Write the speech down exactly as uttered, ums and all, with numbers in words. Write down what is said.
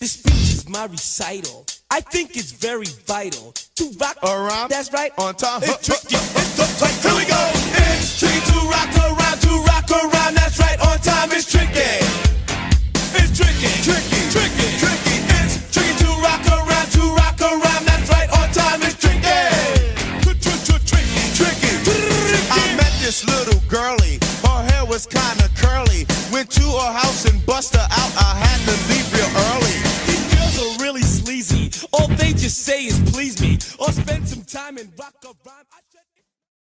This speech is my recital. I think it's very vital to rock around. That's right. On time. It's tricky. It's Here we go. It's tricky to rock around, to rock around. That's right. On time. It's tricky. It's tricky. Tricky. Tricky. Tricky. It's tricky to rock around, to rock around. That's right. On time. It's tricky. Tricky. Tricky. I met this little girlie. Her hair was kinda curly. Went to her house and bust her out. I